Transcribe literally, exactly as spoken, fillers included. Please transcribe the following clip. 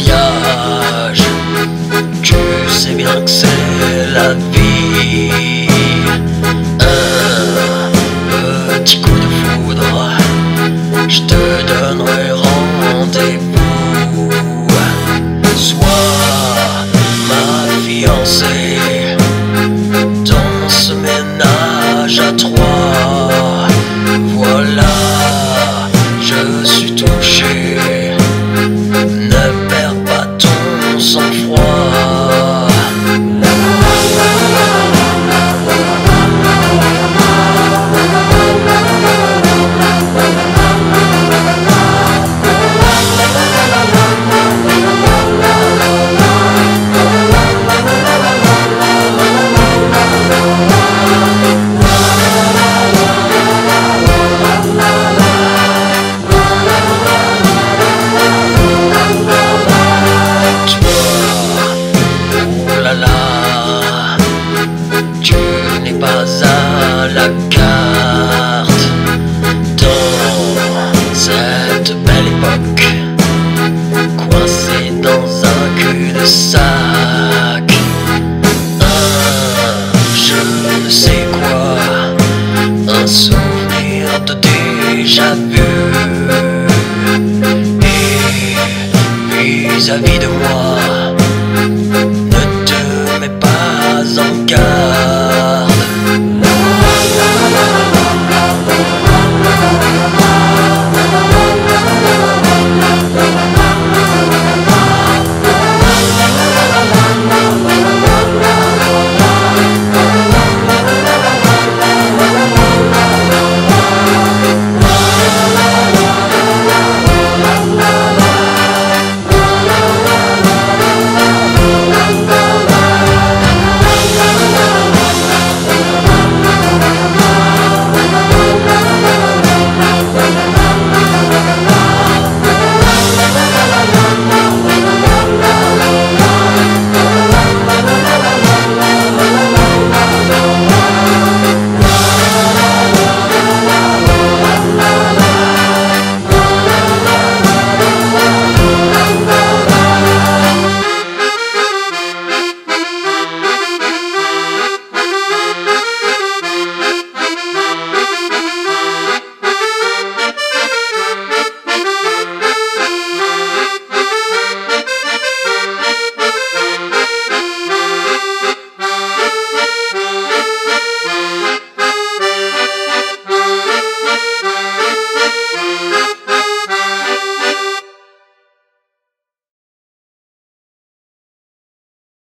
voyage. Tu sais bien que c'est la vie. Un petit coup de foudre, je te donnerai rendez-vous. Sois ma fiancée dans ce ménage à trois. Voilà, je suis touché. Ne perds pas ton sang-froid. Tu n'es pas à la carte dans cette belle époque, coincé dans un cul-de-sac. Un je ne sais quoi, un souvenir de déjà vu. Et vis-à-vis de moi,